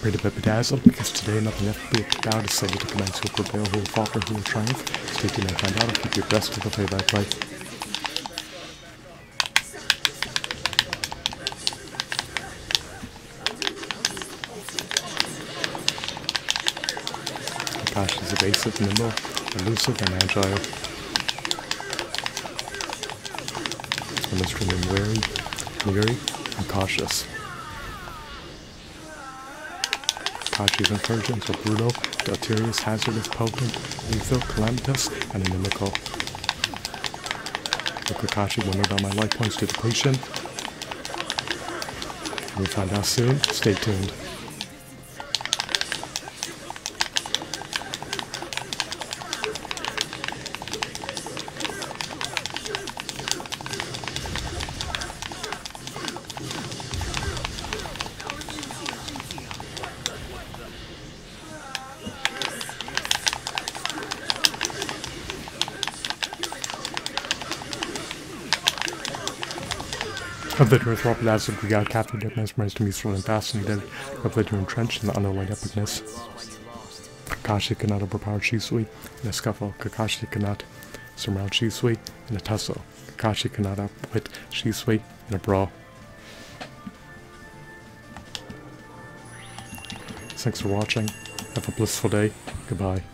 Pretty bit bedazzled because today nothing left to be about is settled to commence who will prevail, who will falter, who will triumph. Stay tuned and find out. I'll keep you abreast of the play-by-play. Kakashi is evasive, nimble, elusive, and agile. One is remain wary, and cautious. Kakashi's incursions are brutal, deleterious, hazardous, potent, lethal, calamitous, and inimical. Will Kakashi winnowed all my life points to depletion? We'll find out soon. Stay tuned. Of the Earth Rob Lazard, we got captured, mesmerized, amuseful, and fascinated. Of the entrenched in the underlying epicness. Kakashi cannot overpower Shisui in a scuffle. Kakashi cannot surmount Shisui in a tussle. Kakashi cannot outwit Shisui in a brawl. Thanks for watching. Have a blissful day. Goodbye.